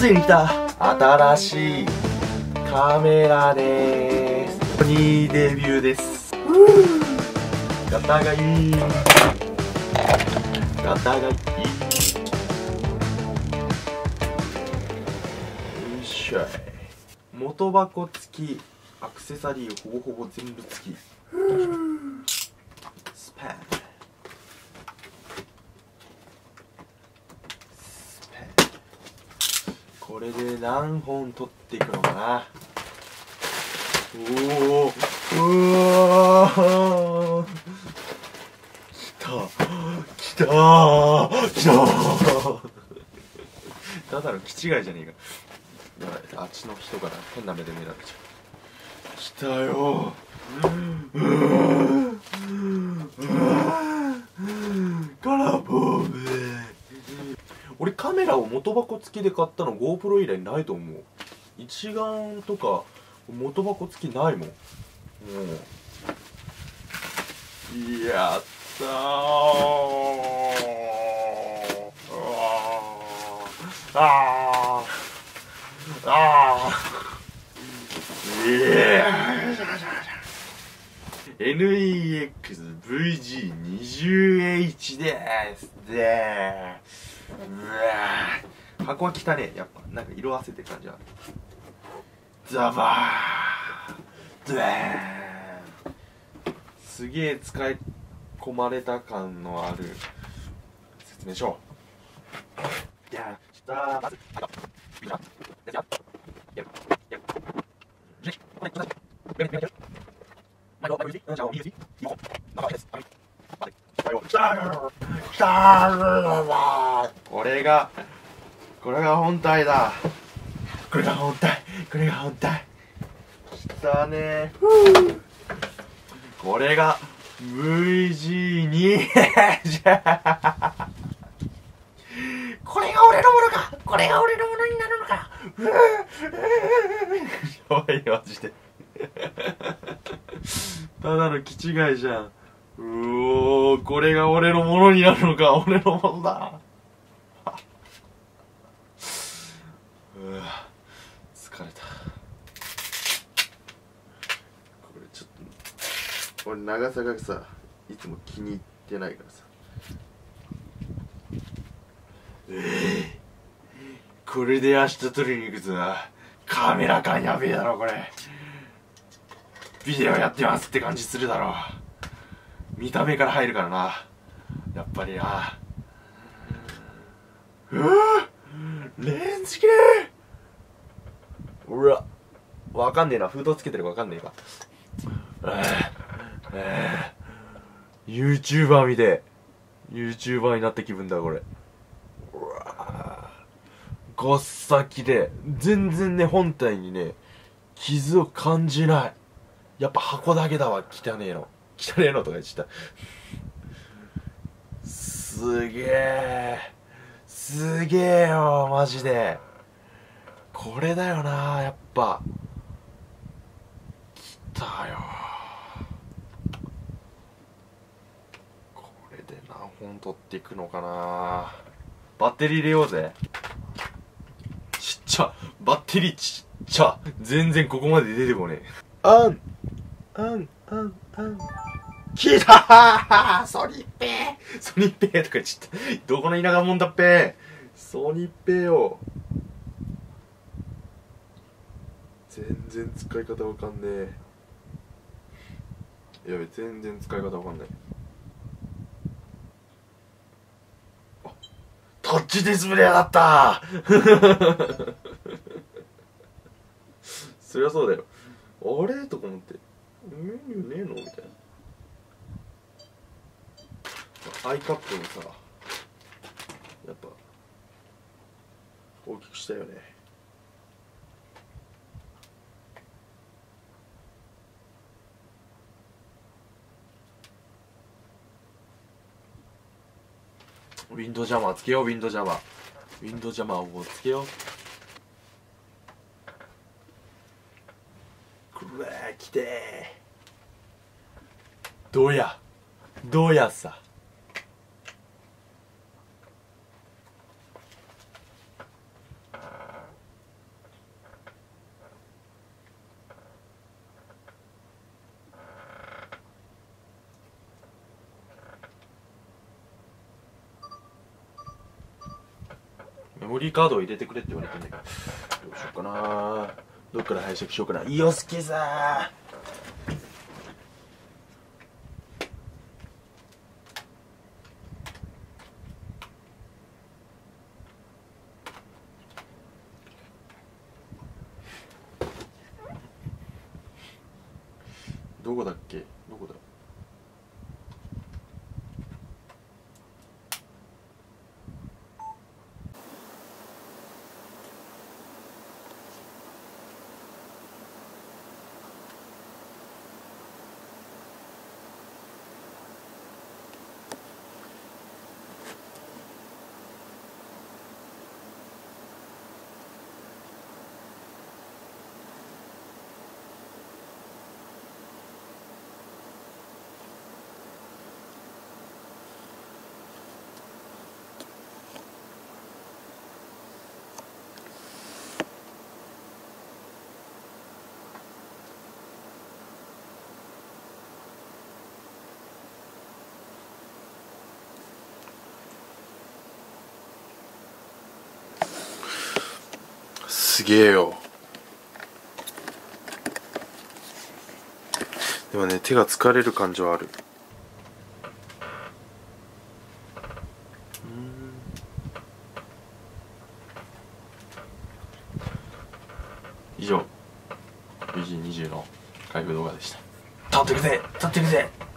ついに来た新しいカメラでーす。ソニーデビューです。ガタがいい、ガタがいい。よいしょい。元箱付き、アクセサリーほぼほぼ全部付き。スパンこれで何本取っていくのかな。おお、うわー、来た来た来たただの気違いじゃねえか。やばい、あっちの人から変な目で見られちゃう。来たよカラボーブ。俺カメラを元箱付きで買ったの GoPro 以来ないと思う。一眼とか元箱付きないもん。やったー。あーあー NEX-VG20H ですでー。箱は汚ねえ。やっぱなんか色あせてる感じある。ザバードゥーン。すげえ使い込まれた感のある説明書。いやー、まずこれが本体だ。これが本体。これが本体。きたねー。これが VG2 これが俺のものか。これが俺のものになるのか。やばいマジでただの気違いじゃん。おー、これが俺のものになるのか。俺のものだ。疲れた。これちょっと俺長さがさいつも気に入ってないからさ。これで明日撮りに行くぞ。カメラ感やべえだろこれ。ビデオやってますって感じするだろ。見た目から入るからなやっぱりな。レンズきれい。うわわかんねえな。封筒つけてるかわかんねえか。YouTuber 見て YouTuber になった気分だこれ。うわごっさきで全然ね本体にね傷を感じない。やっぱ箱だけだわ。汚ねえの汚ねえのとか言っちゃったすげえすげえよマジで。これだよなやっぱ。来たよ。これで何本取っていくのかな。バッテリー入れようぜ。ちっちゃバッテリーちっちゃ。全然ここまで出てこねえ。来たーソニッペーソニッペーとか言っちゃった。どこの田舎もんだっぺ。ソニッペーよ。全然使い方わかんねえ。やべ全然使い方わかんない。あタッチディスプレイだったそりゃそうだよ。あれとか思ってメニューねえのみたいな。アイカップもさやっぱ大きくしたよね。ウィンドウジャマーつけよう。ウィンドウジャマーをつけよう。うわー来てー。どうやさ。 モリーカードを入れてくれって言われてんだけど、どうしようかな。どっから拝借しようかな。イオスケさー。どこだっけ、どこだ。すげえよ。でもね、手が疲れる感じはある。以上 BG20 の開封動画でした。撮ってくぜ撮ってくぜ。